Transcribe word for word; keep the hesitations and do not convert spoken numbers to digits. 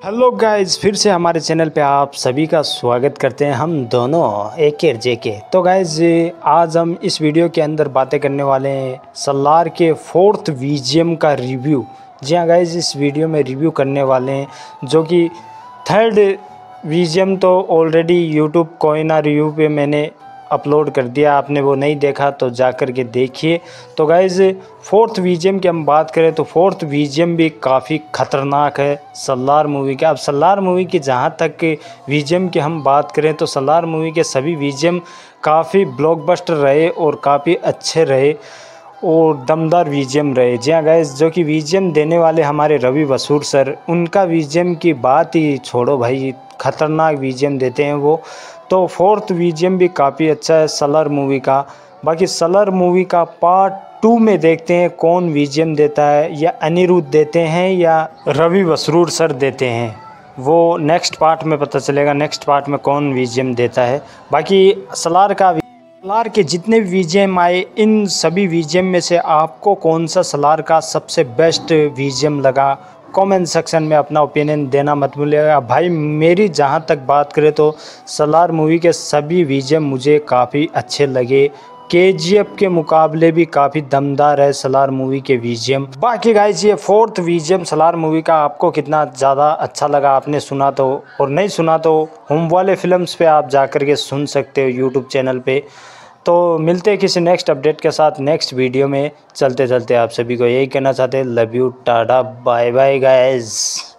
Hello guys, फिर से हमारे चैनल पे आप सभी का स्वागत करते हैं हम दोनों ए के जे के। तो गाइस, आज हम इस वीडियो के अंदर बातें करने वाले हैं सलार के फोर्थ वीजीएम का रिव्यू। जी हाँ गाइस, इस वीडियो में रिव्यू करने वाले हैं जो कि थर्ड वीजीएम तो ऑलरेडी यूट्यूब कोइना रिव्यू पे मैंने अपलोड कर दिया। आपने वो नहीं देखा तो जा कर के देखिए। तो गाइज़, फोर्थ वीजीएम की हम बात करें तो फोर्थ वीजीएम भी काफ़ी ख़तरनाक है सलार मूवी का। अब सलार मूवी की जहाँ तक वीजीएम की हम बात करें तो सलार मूवी के सभी वीजीएम काफ़ी ब्लॉकबस्टर रहे और काफ़ी अच्छे रहे और दमदार वीजीएम रहे। जी हाँ गाइस, जो कि वीजीएम देने वाले हमारे रवि बसूर सर, उनका वीजीएम की बात ही छोड़ो भाई, ख़तरनाक वीजीएम देते हैं वो। तो फोर्थ वीजीएम भी काफ़ी अच्छा है सलार मूवी का। बाकी सलार मूवी का पार्ट टू में देखते हैं कौन वीजीएम देता है, या अनिरुद्ध देते हैं या रवि बसरूर सर देते हैं। वो नेक्स्ट पार्ट में पता चलेगा, नेक्स्ट पार्ट में कौन वीजीएम देता है। बाकी सलार का सलार के जितने भी वीजीएम आए, इन सभी वीजीएम में से आपको कौन सा सलार का सबसे बेस्ट वीजीएम लगा, कमेंट सेक्शन में अपना ओपिनियन देना मत भूलिएगा भाई। मेरी जहां तक बात करें तो सलार मूवी के सभी वीजीएम मुझे काफ़ी अच्छे लगे। केजीएफ के मुकाबले भी काफ़ी दमदार है सलार मूवी के वीजीएम। बाकी गाइस, ये फोर्थ वीजीएम सलार मूवी का आपको कितना ज़्यादा अच्छा लगा, आपने सुना तो, और नहीं सुना तो होम वाले फिल्म्स पे आप जा कर के सुन सकते हो यूट्यूब चैनल पे। तो मिलते हैं किसी नेक्स्ट अपडेट के साथ नेक्स्ट वीडियो में। चलते चलते आप सभी को यही कहना चाहते हैं, love you, tata, bye bye guys.